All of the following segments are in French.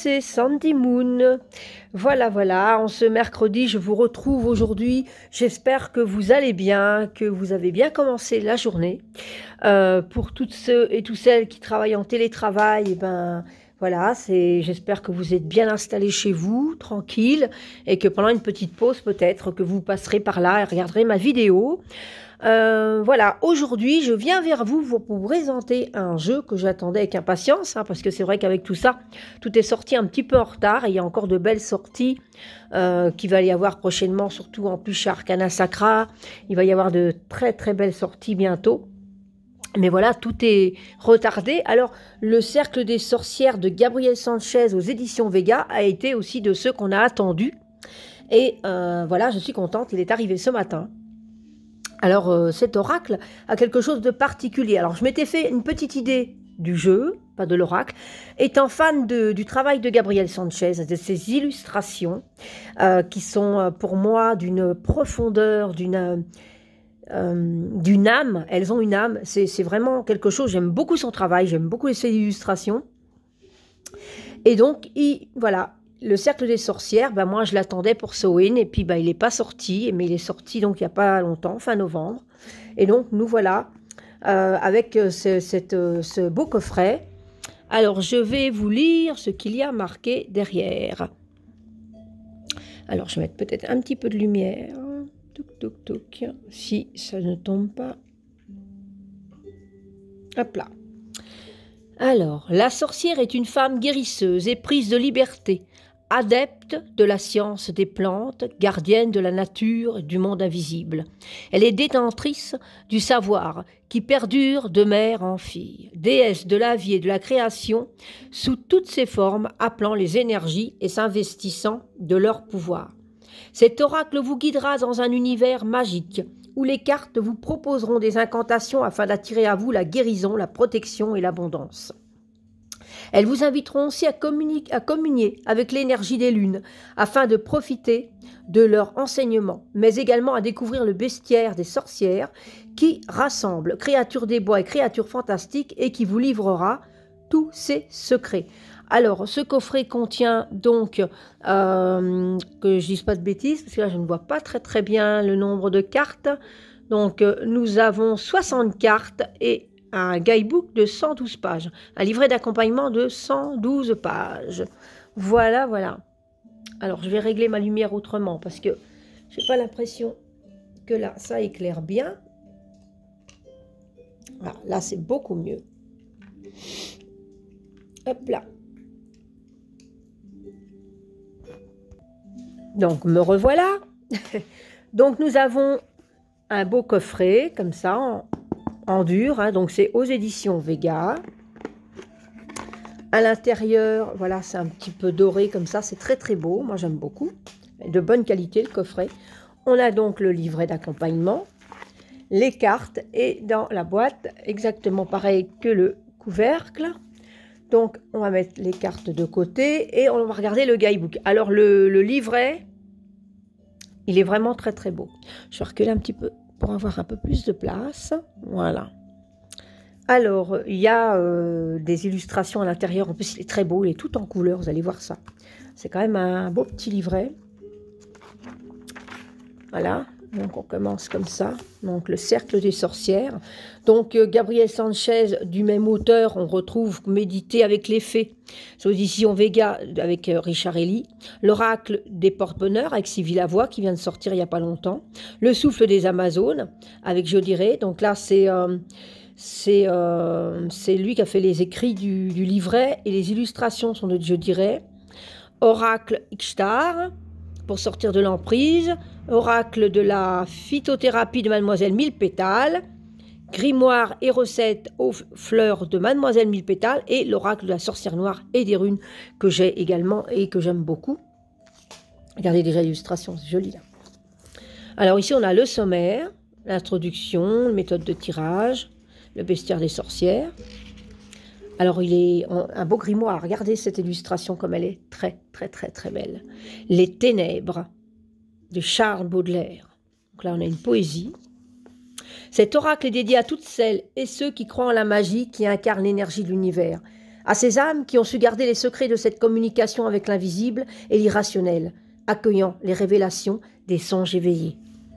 c'est Sandy Moon. Voilà, voilà, en ce mercredi, je vous retrouve aujourd'hui. J'espère que vous allez bien, que vous avez bien commencé la journée. Pour toutes ceux et toutes celles qui travaillent en télétravail, eh ben, voilà, j'espère que vous êtes bien installés chez vous, tranquille, et que pendant une petite pause, peut-être que vous passerez par là et regarderez ma vidéo. Voilà, aujourd'hui, je viens vers vous pour vous présenter un jeu que j'attendais avec impatience, hein, parce que c'est vrai qu'avec tout ça, tout est sorti un petit peu en retard, et il y a encore de belles sorties qui va y avoir prochainement, surtout en plus chez Arcana Sacra. Il va y avoir de très très belles sorties bientôt. Mais voilà, tout est retardé. Alors, le Cercle des sorcières de Gabriel Sanchez aux éditions Vega a été aussi de ceux qu'on a attendus. Et voilà, je suis contente, il est arrivé ce matin. Alors, cet oracle a quelque chose de particulier. Alors, je m'étais fait une petite idée du jeu, pas de l'oracle, étant fan du travail de Gabriel Sanchez, de ses illustrations, qui sont pour moi d'une profondeur, d'une âme. Elles ont une âme. C'est vraiment quelque chose. J'aime beaucoup son travail, j'aime beaucoup ses illustrations. Et donc, voilà. Le Cercle des sorcières, ben moi je l'attendais pour Samhain et puis ben, il n'est pas sorti, mais il est sorti donc il n'y a pas longtemps, fin novembre. Et donc nous voilà avec ce beau coffret. Alors je vais vous lire ce qu'il y a marqué derrière. Alors je vais mettre peut-être un petit peu de lumière. Touc, touc, touc. Si ça ne tombe pas. Hop là. Alors, la sorcière est une femme guérisseuse, éprise de liberté, adepte de la science des plantes, gardienne de la nature et du monde invisible. Elle est détentrice du savoir qui perdure de mère en fille, déesse de la vie et de la création, sous toutes ses formes, appelant les énergies et s'investissant de leur pouvoir. Cet oracle vous guidera dans un univers magique, où les cartes vous proposeront des incantations afin d'attirer à vous la guérison, la protection et l'abondance. Elles vous inviteront aussi à communier avec l'énergie des lunes, afin de profiter de leur enseignement, mais également à découvrir le bestiaire des sorcières, qui rassemble créatures des bois et créatures fantastiques et qui vous livrera tous ses secrets. Alors, ce coffret contient donc, que je dise pas de bêtises, parce que là, je ne vois pas très très bien le nombre de cartes. Donc, nous avons 60 cartes et un guidebook de 112 pages. Un livret d'accompagnement de 112 pages. Voilà, voilà. Alors, je vais régler ma lumière autrement, parce que je n'ai pas l'impression que là, ça éclaire bien. Voilà, là, c'est beaucoup mieux. Hop là. Donc, me revoilà. Donc, nous avons un beau coffret, comme ça, en dur. Hein, donc, c'est aux éditions Vega. À l'intérieur, voilà, c'est un petit peu doré, comme ça. C'est très, très beau. Moi, j'aime beaucoup. De bonne qualité, le coffret. On a donc le livret d'accompagnement, les cartes, et dans la boîte, exactement pareil que le couvercle. Donc, on va mettre les cartes de côté et on va regarder le guidebook. Alors, le livret, il est vraiment très, très beau. Je vais reculer un petit peu pour avoir un peu plus de place. Voilà. Alors, il y a des illustrations à l'intérieur. En plus, il est très beau. Il est tout en couleur. Vous allez voir ça. C'est quand même un beau petit livret. Voilà. Donc, on commence comme ça. Donc, le Cercle des sorcières. Donc, Gabriel Sanchez, du même auteur, on retrouve Méditer avec les fées. C'est aux éditions Vega avec Richard Elie. L'Oracle des porte-bonheur avec Sylvie Lavoie qui vient de sortir il n'y a pas longtemps. Le Souffle des Amazones avec Jodiret. Donc là, c'est lui qui a fait les écrits du livret et les illustrations sont de Jodiret. Oracle Ixtar pour sortir de l'emprise. Oracle de la phytothérapie de Mademoiselle Millepétale, grimoire et recettes aux fleurs de Mademoiselle Millepétale et l'oracle de la sorcière noire et des runes que j'ai également et que j'aime beaucoup. Regardez déjà l'illustration, c'est joli là. Alors ici on a le sommaire, l'introduction, la méthode de tirage, le bestiaire des sorcières. Alors il est un beau grimoire, regardez cette illustration comme elle est très très très très belle. Les ténèbres de Charles Baudelaire. Donc là, on a une poésie. Cet oracle est dédié à toutes celles et ceux qui croient en la magie qui incarne l'énergie de l'univers. À ces âmes qui ont su garder les secrets de cette communication avec l'invisible et l'irrationnel, accueillant les révélations des songes éveillés.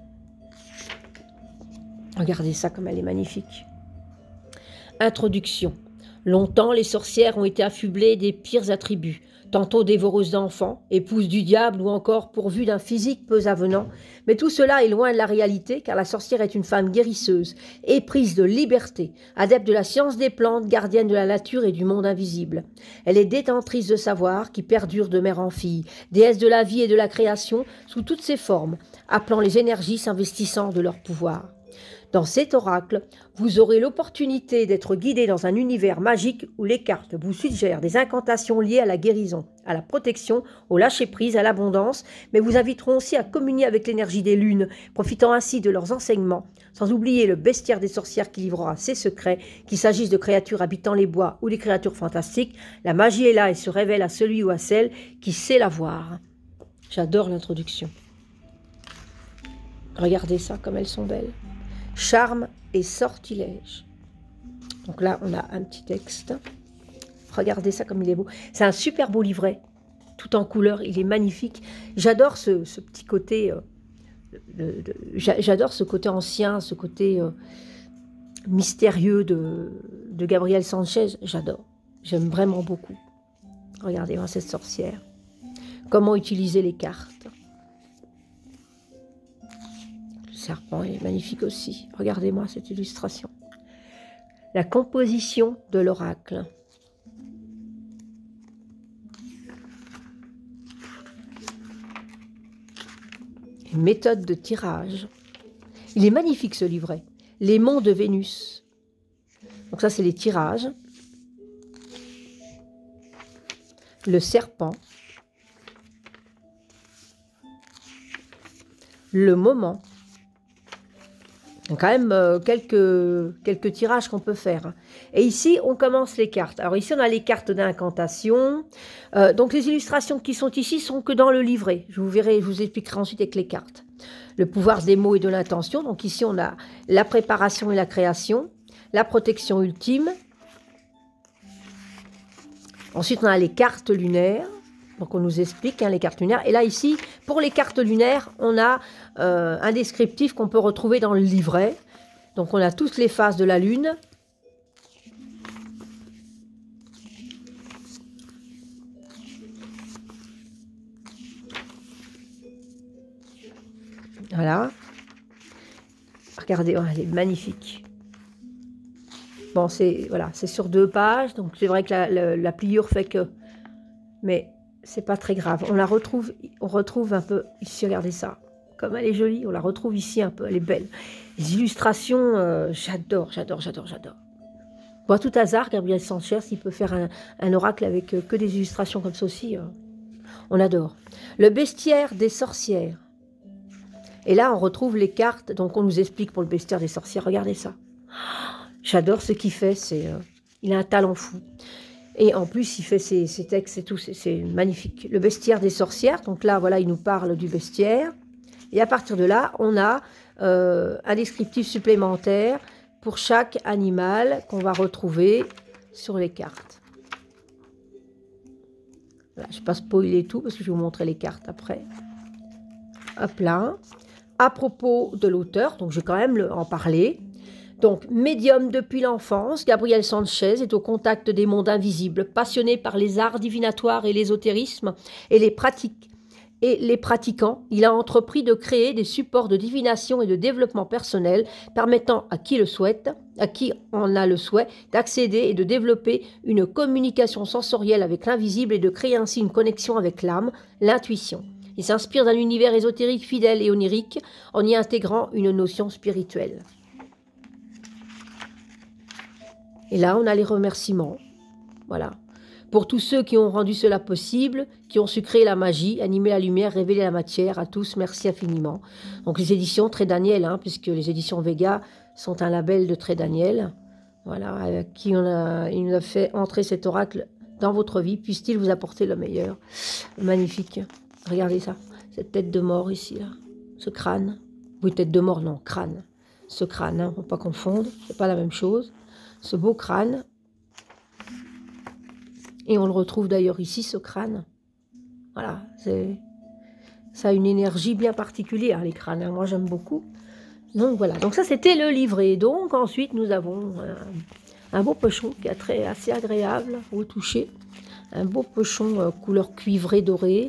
Regardez ça comme elle est magnifique. Introduction. Longtemps, les sorcières ont été affublées des pires attributs, tantôt dévoreuses d'enfants, épouses du diable ou encore pourvues d'un physique peu avenant. Mais tout cela est loin de la réalité, car la sorcière est une femme guérisseuse, éprise de liberté, adepte de la science des plantes, gardienne de la nature et du monde invisible. Elle est détentrice de savoir qui perdure de mère en fille, déesse de la vie et de la création sous toutes ses formes, appelant les énergies s'investissant de leur pouvoir. Dans cet oracle, vous aurez l'opportunité d'être guidé dans un univers magique où les cartes vous suggèrent des incantations liées à la guérison, à la protection, au lâcher-prise, à l'abondance, mais vous inviteront aussi à communier avec l'énergie des lunes, profitant ainsi de leurs enseignements, sans oublier le bestiaire des sorcières qui livrera ses secrets, qu'il s'agisse de créatures habitant les bois ou des créatures fantastiques. La magie est là et se révèle à celui ou à celle qui sait la voir. J'adore l'introduction. Regardez ça, comme elles sont belles. Charme et sortilège. Donc là, on a un petit texte. Regardez ça comme il est beau. C'est un super beau livret, tout en couleur. Il est magnifique. J'adore ce petit côté... j'adore ce côté ancien, ce côté mystérieux de Gabriel Sanchez. J'adore. J'aime vraiment beaucoup. Regardez-moi cette sorcière. Comment utiliser les cartes. Serpent est magnifique aussi. Regardez-moi cette illustration. La composition de l'oracle. Une méthode de tirage. Il est magnifique ce livret. Les monts de Vénus. Donc ça, c'est les tirages. Le serpent. Le moment. Il y a quand même quelques tirages qu'on peut faire. Et ici, on commence les cartes. Alors ici, on a les cartes d'incantation. Donc les illustrations qui sont ici sont que dans le livret. Je vous expliquerai ensuite avec les cartes. Le pouvoir des mots et de l'intention. Donc ici, on a la préparation et la création. La protection ultime. Ensuite, on a les cartes lunaires. Donc on nous explique les cartes lunaires. Et là ici, pour les cartes lunaires, on a un descriptif qu'on peut retrouver dans le livret. Donc on a toutes les phases de la lune. Voilà. Regardez, oh, elle est magnifique. Bon, c'est sur 2 pages. Donc c'est vrai que la pliure fait que... Mais... c'est pas très grave. On retrouve un peu ici, regardez ça. Comme elle est jolie, on la retrouve ici un peu, elle est belle. Les illustrations, j'adore. Bon, à tout hasard, Gabriel Sanchez, s'il peut faire un oracle avec que des illustrations comme ça aussi, on adore. Le bestiaire des sorcières. Et là, on retrouve les cartes, donc on nous explique pour le bestiaire des sorcières. Regardez ça. J'adore ce qu'il fait, il a un talent fou. Et en plus, il fait ses textes et tout, c'est magnifique. Le bestiaire des sorcières, donc là, voilà, il nous parle du bestiaire. Et à partir de là, on a un descriptif supplémentaire pour chaque animal qu'on va retrouver sur les cartes. Voilà, je ne vais pas spoiler tout, parce que je vais vous montrer les cartes après. Hop là. À propos de l'auteur, donc je vais quand même en parler. Donc, médium depuis l'enfance, Gabriel Sanchez est au contact des mondes invisibles, passionné par les arts divinatoires et l'ésotérisme et les pratiquants. Il a entrepris de créer des supports de divination et de développement personnel permettant à qui en a le souhait, d'accéder et de développer une communication sensorielle avec l'invisible et de créer ainsi une connexion avec l'âme, l'intuition. Il s'inspire d'un univers ésotérique fidèle et onirique en y intégrant une notion spirituelle. Et là, on a les remerciements. Voilà. Pour tous ceux qui ont rendu cela possible, qui ont su créer la magie, animer la lumière, révéler la matière, à tous, merci infiniment. Donc les éditions Très Daniel, puisque les éditions Vega sont un label de Très Daniel. Voilà, avec qui il nous a fait entrer cet oracle dans votre vie, puisse-t-il vous apporter le meilleur. Magnifique. Regardez ça, cette tête de mort ici, là. Ce crâne. Oui, tête de mort, non, crâne. Ce crâne, il ne faut pas confondre, c'est pas la même chose. Ce beau crâne. Et on le retrouve d'ailleurs ici, ce crâne. Voilà, ça a une énergie bien particulière, les crânes, hein. Moi, j'aime beaucoup. Donc voilà, donc ça c'était le livret. Donc ensuite nous avons un beau pochon qui est assez agréable au toucher. Un beau pochon couleur cuivrée dorée.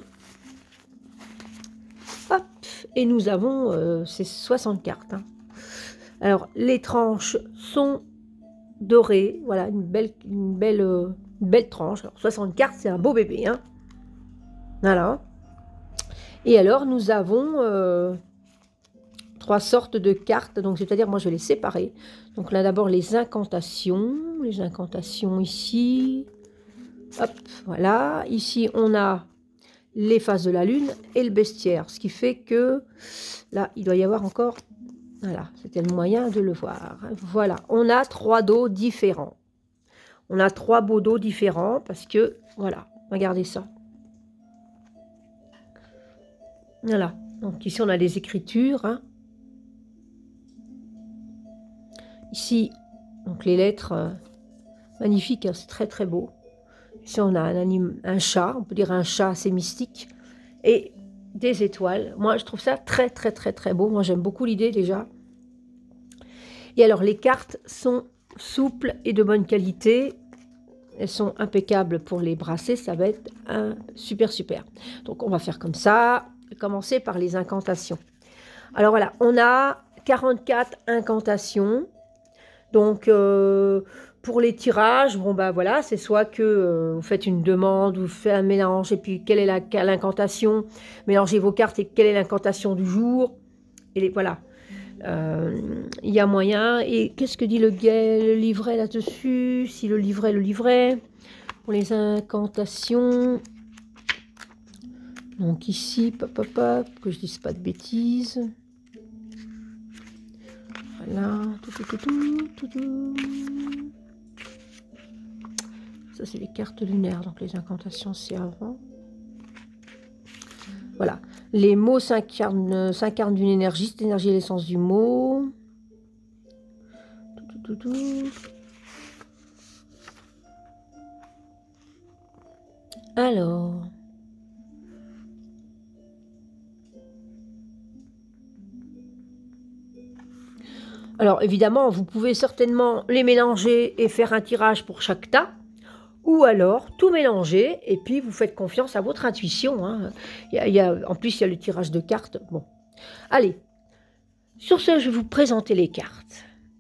Hop, et nous avons ces 60 cartes. Hein. Alors les tranches sont dorées, voilà, une belle tranche. Alors 60 cartes, c'est un beau bébé. Hein. Voilà. Et alors nous avons 3 sortes de cartes, donc c'est-à-dire, moi je vais les séparer. Donc là d'abord les incantations ici, hop, voilà. Ici on a les phases de la lune et le bestiaire, ce qui fait que là il doit y avoir encore, voilà, c'était le moyen de le voir. Voilà, on a 3 dos différents. On a 3 beaux dos différents parce que, voilà, regardez ça. Voilà, donc ici on a les écritures, hein. Ici, donc les lettres, magnifiques, hein, c'est très très beau. Ici, on a un chat, on peut dire un chat assez mystique, et des étoiles. Moi, je trouve ça très très très très beau. Moi, j'aime beaucoup l'idée déjà. Et alors, les cartes sont souples et de bonne qualité. Elles sont impeccables pour les brasser. Ça va être un super super. Donc, on va faire comme ça. Commencer par les incantations. Alors voilà, on a 44 incantations. Donc, pour les tirages, bon, bah voilà, c'est soit que vous faites une demande, vous faites un mélange, et puis quelle est l'incantation, mélangez vos cartes et quelle est l'incantation du jour, et voilà. Il y a moyen. Et qu'est-ce que dit le livret là-dessus? Si le livret, pour les incantations. Donc ici, que je dise pas de bêtises. Voilà, ça c'est les cartes lunaires, donc les incantations c'est avant. Voilà, les mots s'incarnent d'une énergie, cette énergie est l'essence du mot. Alors évidemment, vous pouvez certainement les mélanger et faire un tirage pour chaque tas, ou alors tout mélanger et puis vous faites confiance à votre intuition. Hein. En plus, il y a le tirage de cartes. Bon, allez, sur ce, je vais vous présenter les cartes.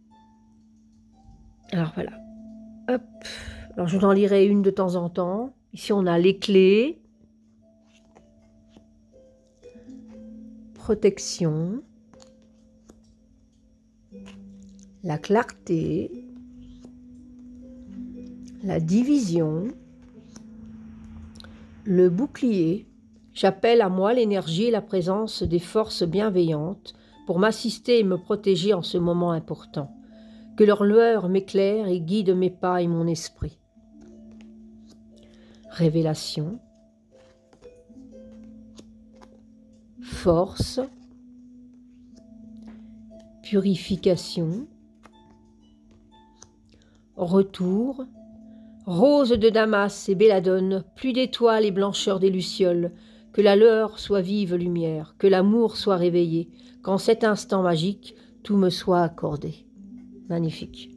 Alors voilà, hop. Alors je vous en lirai une de temps en temps. Ici, on a les clés, protection, la clarté, la division, le bouclier. J'appelle à moi l'énergie et la présence des forces bienveillantes pour m'assister et me protéger en ce moment important. Que leur lueur m'éclaire et guide mes pas et mon esprit. Révélation, force, purification, retour, rose de Damas et belladone, pluie d'étoiles et blancheur des lucioles, que la lueur soit vive lumière, que l'amour soit réveillé, qu'en cet instant magique, tout me soit accordé. Magnifique.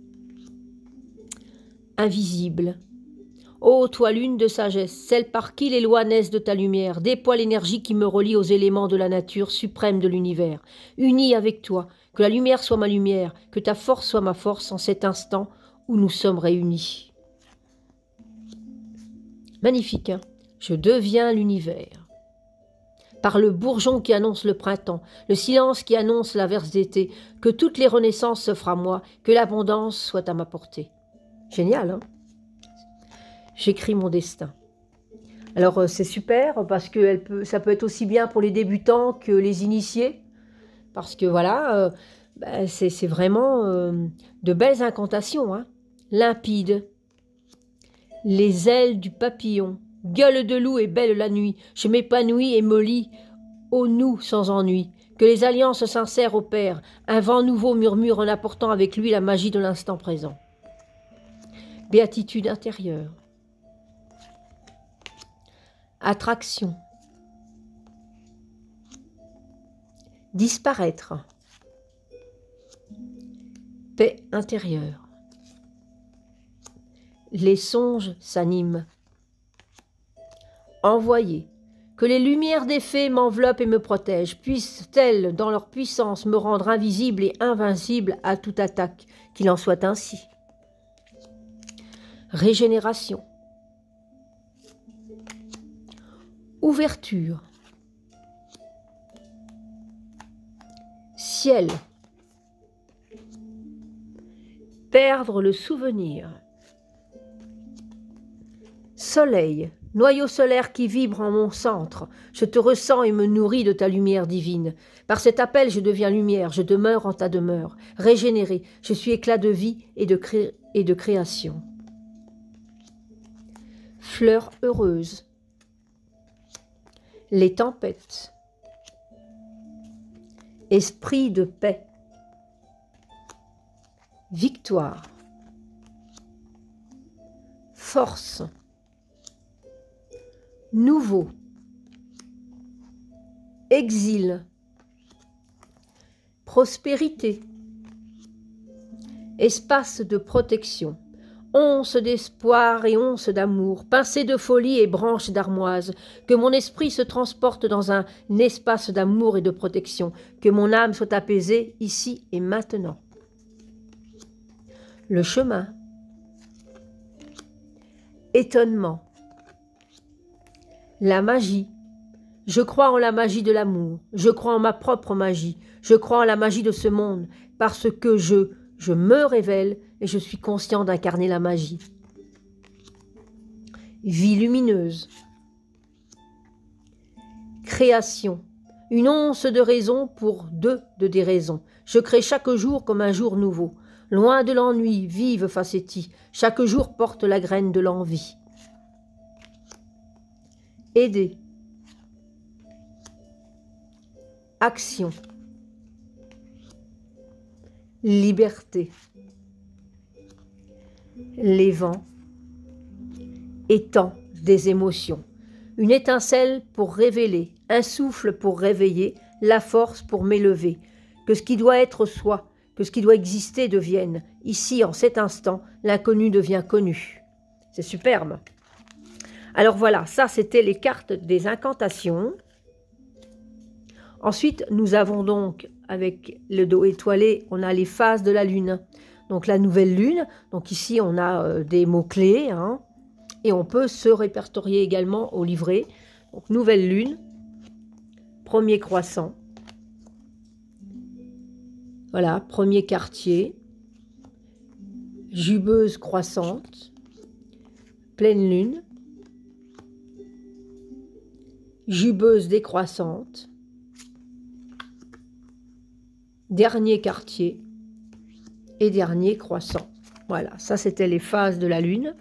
Invisible. Ô toi lune de sagesse, celle par qui les lois naissent de ta lumière, déploie l'énergie qui me relie aux éléments de la nature suprême de l'univers. Unis avec toi, que la lumière soit ma lumière, que ta force soit ma force en cet instant où nous sommes réunis. Magnifique, hein? Je deviens l'univers. Par le bourgeon qui annonce le printemps, le silence qui annonce l'averse d'été, que toutes les renaissances s'offrent à moi, que l'abondance soit à ma portée. Génial, hein? J'écris mon destin. Alors, c'est super parce que ça peut être aussi bien pour les débutants que les initiés. Parce que voilà, c'est vraiment de belles incantations, hein. Limpides. Les ailes du papillon. Gueule de loup et belle la nuit. Je m'épanouis et me lie au nous sans ennui. Que les alliances sincères opèrent. Un vent nouveau murmure en apportant avec lui la magie de l'instant présent. Béatitude intérieure. attraction, disparaître, paix intérieure. Les songes s'animent. Envoyer. Que les lumières des fées m'enveloppent et me protègent, puissent-elles, dans leur puissance, me rendre invisible et invincible à toute attaque, qu'il en soit ainsi. Régénération. Ouverture. Ciel. Perdre le souvenir. Soleil. Noyau solaire qui vibre en mon centre, je te ressens et me nourris de ta lumière divine. Par cet appel, je deviens lumière, je demeure en ta demeure. Régénéré, je suis éclat de vie et de création. Fleur heureuse. Les tempêtes. Esprit de paix. Victoire. Force. Nouveau. Exil. Prospérité. Espace de protection. Once d'espoir et once d'amour, pincée de folie et branche d'armoise, que mon esprit se transporte dans un espace d'amour et de protection, que mon âme soit apaisée ici et maintenant. Le chemin. Étonnement. La magie. Je crois en la magie de l'amour. Je crois en ma propre magie. Je crois en la magie de ce monde, parce que je me révèle et je suis conscient d'incarner la magie. Vie lumineuse. Création. Une once de raison pour deux de déraison. Je crée chaque jour comme un jour nouveau. Loin de l'ennui, vive facétie. Chaque jour porte la graine de l'envie. Aider. Action. Liberté. Les vents. Étang des émotions. Une étincelle pour révéler, un souffle pour réveiller, la force pour m'élever. Que ce qui doit être soit, que ce qui doit exister devienne. Ici, en cet instant, l'inconnu devient connu. C'est superbe. Alors voilà, ça c'était les cartes des incantations. Ensuite, nous avons donc, avec le dos étoilé, on a les phases de la lune. Donc la nouvelle lune, donc ici on a des mots-clés, hein, et on peut se répertorier également au livret. Donc nouvelle lune, premier croissant, voilà, premier quartier, jubeuse croissante, pleine lune, jubeuse décroissante, dernier quartier et dernier croissant. Voilà, ça c'était les phases de la lune.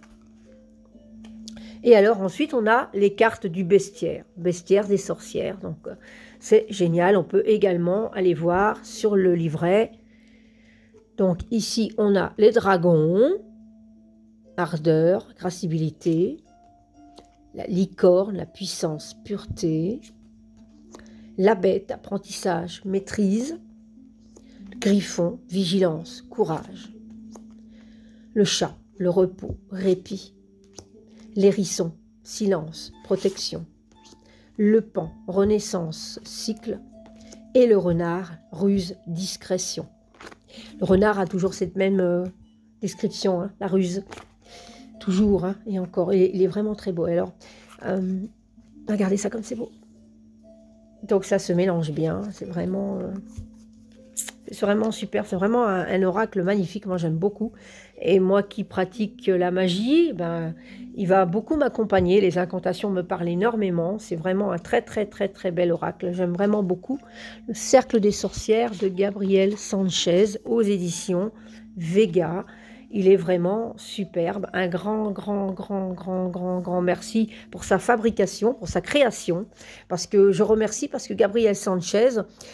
Et alors ensuite on a les cartes du bestiaire, bestiaire des sorcières. Donc c'est génial, on peut également aller voir sur le livret. Donc ici on a les dragons, ardeur, grâcibilité, la licorne, la puissance, pureté, la bête, apprentissage, maîtrise, griffon, vigilance, courage, le chat, le repos, répit, l'hérisson, silence, protection, le paon, renaissance, cycle, et le renard, ruse, discrétion. Le renard a toujours cette même description, hein, la ruse, toujours, hein, et encore, il est vraiment très beau. Alors, regardez ça comme c'est beau. Donc ça se mélange bien, c'est vraiment super, c'est vraiment un oracle magnifique, moi j'aime beaucoup. Et moi qui pratique la magie, ben, il va beaucoup m'accompagner, les incantations me parlent énormément, c'est vraiment un très très très très bel oracle, j'aime vraiment beaucoup. Le Cercle des sorcières de Gabriel Sanchez aux éditions Vega, il est vraiment superbe, un grand merci pour sa fabrication, pour sa création, parce que je remercie, parce que Gabriel Sanchez,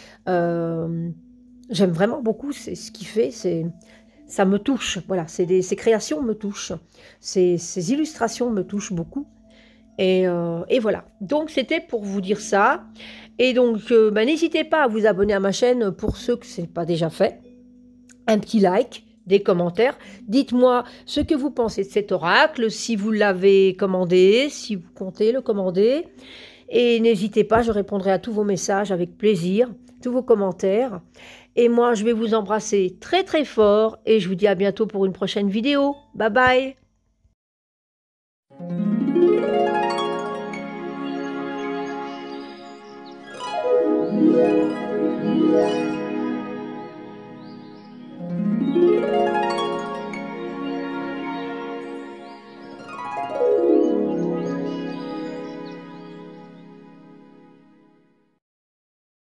j'aime vraiment beaucoup ce qu'il fait, ça me touche, voilà, ses créations me touchent, ses illustrations me touchent beaucoup, Et voilà. Donc, c'était pour vous dire ça. Et donc, n'hésitez pas à vous abonner à ma chaîne pour ceux que ce n'est pas déjà fait. Un petit like, des commentaires. Dites-moi ce que vous pensez de cet oracle, si vous l'avez commandé, si vous comptez le commander. Et n'hésitez pas, je répondrai à tous vos messages avec plaisir, tous vos commentaires. Et moi, je vais vous embrasser très très fort et je vous dis à bientôt pour une prochaine vidéo. Bye bye!